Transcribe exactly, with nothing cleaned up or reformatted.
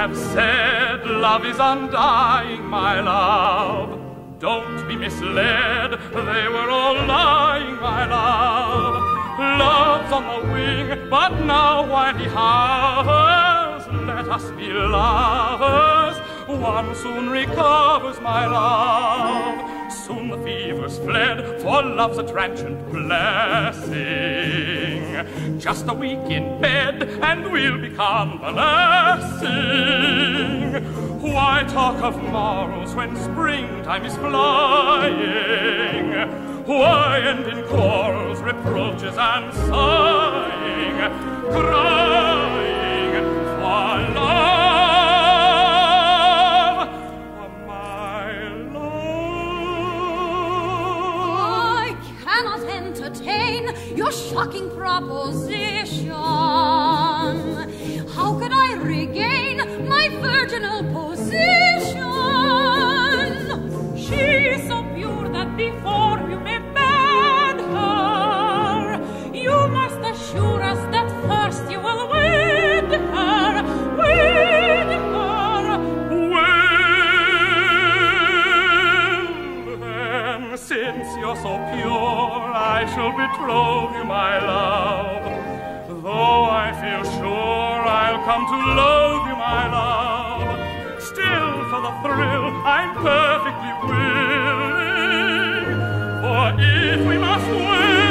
have said love is undying, my love. Don't be misled, they were all lying, my love. Love's on the wing, but now while he hovers, let us be lovers. One soon recovers, my love. Soon the fever's fled, for love's a transient blessing. Just a week in bed, and we'll be convalescing. Why talk of morrows when springtime is flying? Why end in quarrels, reproaches, and sighing, crying for love, for my love? I cannot entertain your shocking proposition. How could I regain my virginal position? She is so pure that before you may bed her, you must assure us that first you will wed her, wed her. Well, then, since you're so pure, I shall betroth you, my love. Though I feel sure I'll come to loathe you, my love, still for the thrill I'm perfectly willing. For if we must wait,